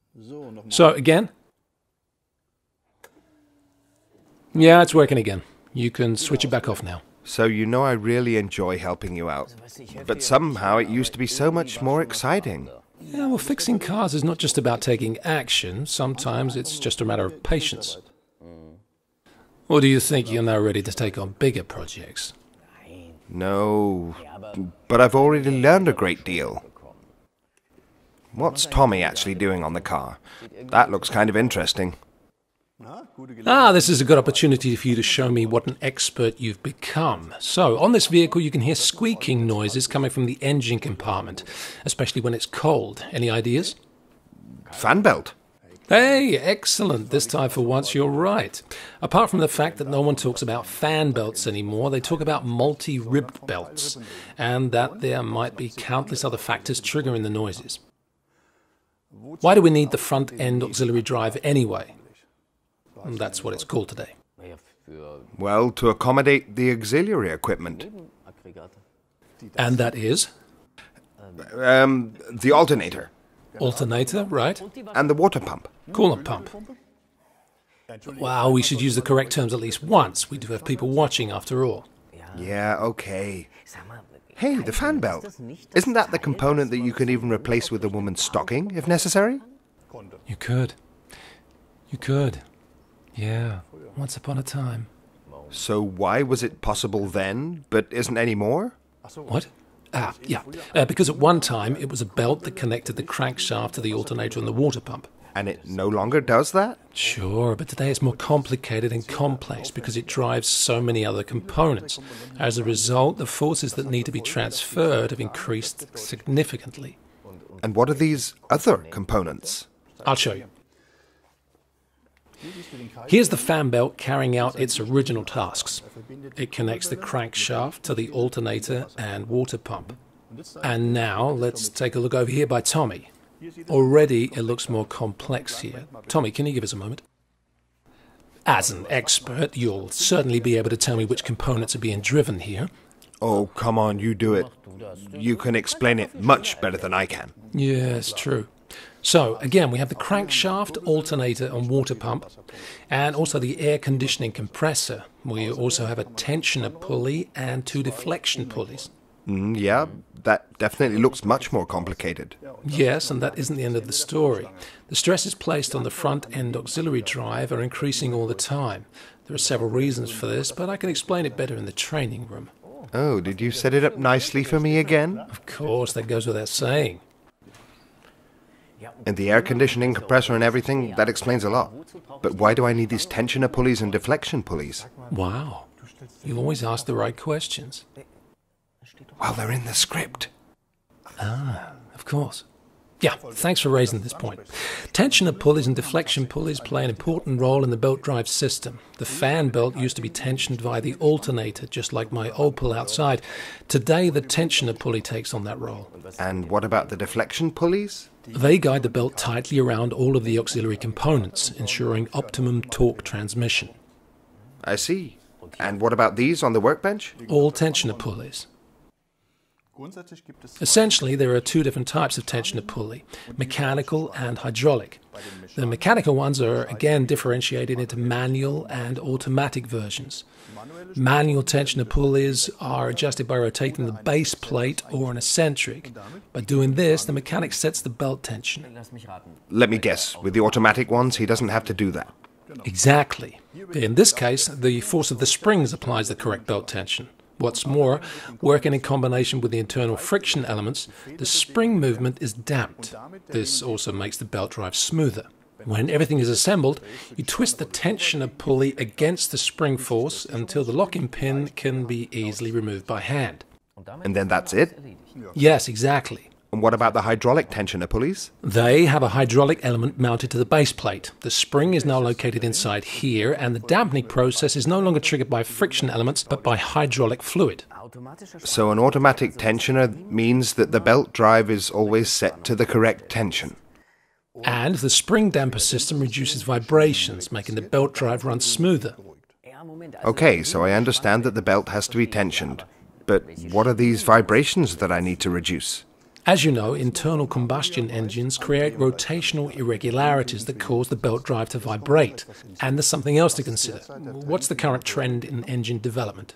So, again? Yeah, it's working again. You can switch it back off now. So you know I really enjoy helping you out. But somehow it used to be so much more exciting. Yeah, well, fixing cars is not just about taking action. Sometimes it's just a matter of patience. Or do you think you're now ready to take on bigger projects? No, but I've already learned a great deal. What's Tommy actually doing on the car? That looks kind of interesting. This is a good opportunity for you to show me what an expert you've become. So, on this vehicle you can hear squeaking noises coming from the engine compartment, especially when it's cold. Any ideas? Fan belt. Hey, excellent. This time for once you're right. Apart from the fact that no one talks about fan belts anymore, they talk about multi-ribbed belts, and that there might be countless other factors triggering the noises. Why do we need the front-end auxiliary drive anyway? And that's what it's called today. Well, to accommodate the auxiliary equipment. And that is? The alternator. Alternator, right? And the water pump. Coolant pump. Wow, we should use the correct terms at least once. We do have people watching after all. Yeah, okay. Hey, the fan belt. Isn't that the component that you can even replace with a woman's stocking, if necessary? You could. You could. Yeah, once upon a time. So why was it possible then, but isn't anymore? What? Because at one time it was a belt that connected the crankshaft to the alternator and the water pump. And it no longer does that? Sure, but today it's more complicated and complex because it drives so many other components. As a result, the forces that need to be transferred have increased significantly. And what are these other components? I'll show you. Here's the fan belt carrying out its original tasks. It connects the crankshaft to the alternator and water pump. And now let's take a look over here by Tommy. Already it looks more complex here. Tommy, can you give us a moment? As an expert, you'll certainly be able to tell me which components are being driven here. Oh, come on, you do it. You can explain it much better than I can. Yes, true. So, again, we have the crankshaft, alternator and water pump, and also the air conditioning compressor. We also have a tensioner pulley and 2 deflection pulleys. Yeah, that definitely looks much more complicated. Yes, and that isn't the end of the story. The stresses placed on the front-end auxiliary drive are increasing all the time. There are several reasons for this, but I can explain it better in the training room. Oh, did you set it up nicely for me again? Of course, that goes without saying. And the air conditioning, compressor and everything, that explains a lot. But why do I need these tensioner pulleys and deflection pulleys? Wow, you always ask the right questions. Well, they're in the script. Of course. Yeah, thanks for raising this point. Tensioner pulleys and deflection pulleys play an important role in the belt drive system. The fan belt used to be tensioned via the alternator, just like my Opel outside. Today, the tensioner pulley takes on that role. And what about the deflection pulleys? They guide the belt tightly around all of the auxiliary components, ensuring optimum torque transmission. I see. And what about these on the workbench? All tensioner pulleys. Essentially, there are 2 different types of tensioner pulley, mechanical and hydraulic. The mechanical ones are again differentiated into manual and automatic versions. Manual tensioner pulleys are adjusted by rotating the base plate or an eccentric. By doing this, the mechanic sets the belt tension. Let me guess, with the automatic ones, he doesn't have to do that. Exactly. In this case, the force of the springs applies the correct belt tension. What's more, working in combination with the internal friction elements, the spring movement is damped. This also makes the belt drive smoother. When everything is assembled, you twist the tensioner pulley against the spring force until the locking pin can be easily removed by hand. And then that's it? Yes, exactly. And what about the hydraulic tensioner pulleys? They have a hydraulic element mounted to the base plate. The spring is now located inside here, and the dampening process is no longer triggered by friction elements, but by hydraulic fluid. So an automatic tensioner means that the belt drive is always set to the correct tension. And the spring damper system reduces vibrations, making the belt drive run smoother. Okay, so I understand that the belt has to be tensioned. But what are these vibrations that I need to reduce? As you know, internal combustion engines create rotational irregularities that cause the belt drive to vibrate. And there's something else to consider. What's the current trend in engine development?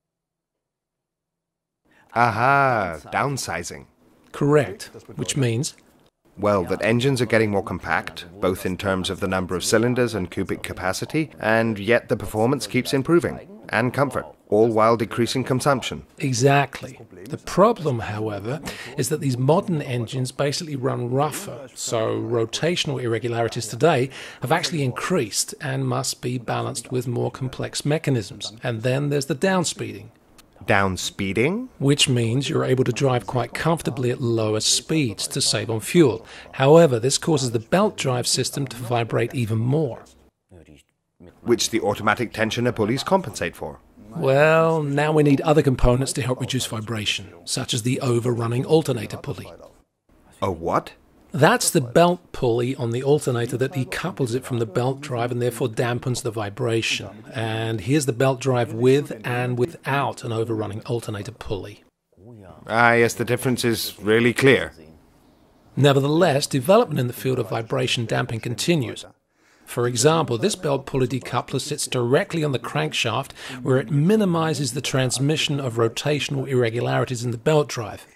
Aha, downsizing. Correct, which means? Well, that engines are getting more compact, both in terms of the number of cylinders and cubic capacity, and yet the performance keeps improving, and comfort, all while decreasing consumption. Exactly. The problem, however, is that these modern engines basically run rougher, so rotational irregularities today have actually increased and must be balanced with more complex mechanisms. And then there's the downspeeding. Downspeeding? Which means you're able to drive quite comfortably at lower speeds to save on fuel. However, this causes the belt drive system to vibrate even more. Which the automatic tensioner pulleys compensate for. Well, now we need other components to help reduce vibration, such as the overrunning alternator pulley. A what? That's the belt pulley on the alternator that decouples it from the belt drive and therefore dampens the vibration. And here's the belt drive with and without an overrunning alternator pulley. Ah, yes, the difference is really clear. Nevertheless, development in the field of vibration damping continues. For example, this belt pulley decoupler sits directly on the crankshaft where it minimizes the transmission of rotational irregularities in the belt drive.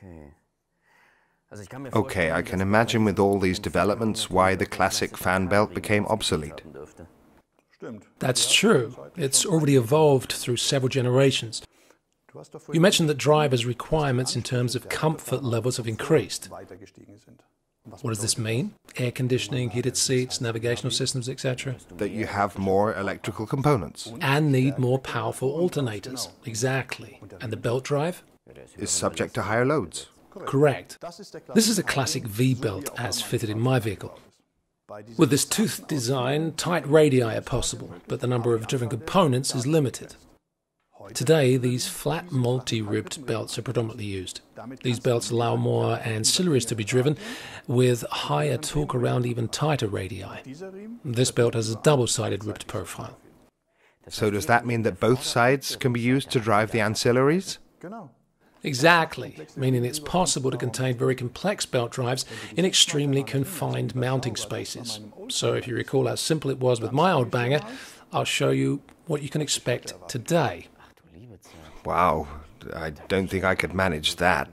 Okay, I can imagine with all these developments why the classic fan belt became obsolete. That's true. It's already evolved through several generations. You mentioned that drivers' requirements in terms of comfort levels have increased. What does this mean? Air conditioning, heated seats, navigational systems, etc. That you have more electrical components. And need more powerful alternators. Exactly. And the belt drive? Is subject to higher loads. Correct. This is a classic V-belt as fitted in my vehicle. With this toothed design, tight radii are possible, but the number of driven components is limited. Today, these flat multi-ribbed belts are predominantly used. These belts allow more ancillaries to be driven, with higher torque around even tighter radii. This belt has a double-sided ribbed profile. So does that mean that both sides can be used to drive the ancillaries? Exactly, meaning it's possible to contain very complex belt drives in extremely confined mounting spaces. So if you recall how simple it was with my old banger, I'll show you what you can expect today. Wow, I don't think I could manage that.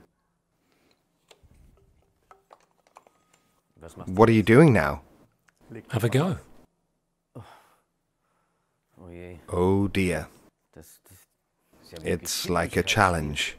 What are you doing now? Have a go. Oh dear. It's like a challenge.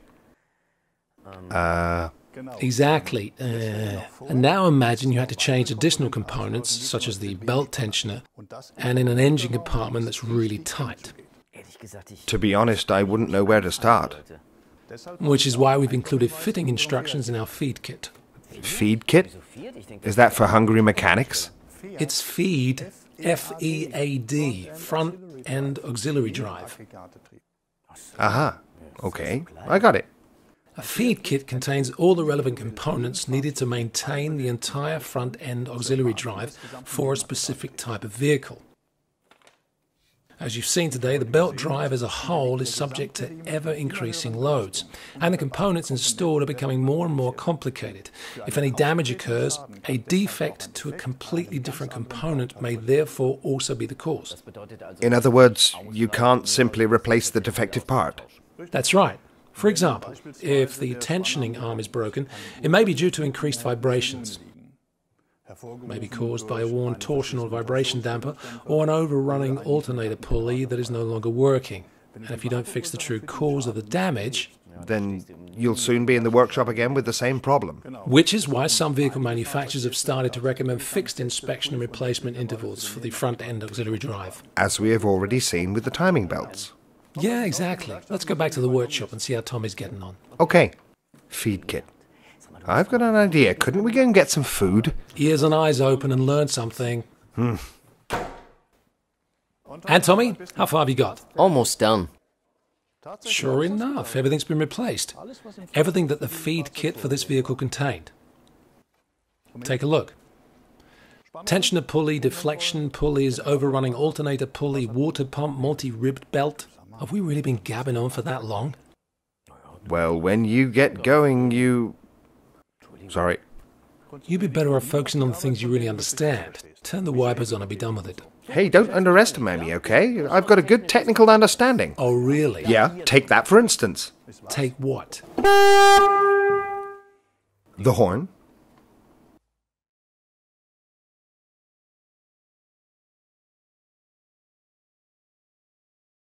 Exactly. And now imagine you had to change additional components, such as the belt tensioner, and in an engine compartment that's really tight. To be honest, I wouldn't know where to start. Which is why we've included fitting instructions in our FEAD kit. FEAD kit? Is that for hungry mechanics? It's FEAD, F-E-A-D, Front End Auxiliary Drive. Aha, okay, I got it. A FEAD kit contains all the relevant components needed to maintain the entire front-end auxiliary drive for a specific type of vehicle. As you've seen today, the belt drive as a whole is subject to ever-increasing loads, and the components installed are becoming more and more complicated. If any damage occurs, a defect to a completely different component may therefore also be the cause. In other words, you can't simply replace the defective part. That's right. For example, if the tensioning arm is broken, it may be due to increased vibrations. It may be caused by a worn torsional vibration damper or an overrunning alternator pulley that is no longer working. And if you don't fix the true cause of the damage, then you'll soon be in the workshop again with the same problem. Which is why some vehicle manufacturers have started to recommend fixed inspection and replacement intervals for the front-end auxiliary drive. As we have already seen with the timing belts. Yeah, exactly. Let's go back to the workshop and see how Tommy's getting on. Okay, feed kit. I've got an idea. Couldn't we go and get some food? Ears and eyes open and learn something. And Tommy, how far have you got? Almost done. Sure enough, everything's been replaced. Everything that the feed kit for this vehicle contained. Take a look. Tensioner pulley, deflection pulleys, overrunning alternator pulley, water pump, multi-ribbed belt. Have we really been gabbing on for that long? Well, when you get going, sorry. You'd be better off focusing on the things you really understand. Turn the wipers on and be done with it. Hey, don't underestimate me, okay? I've got a good technical understanding. Oh, really? Yeah, take that for instance. Take what? The horn.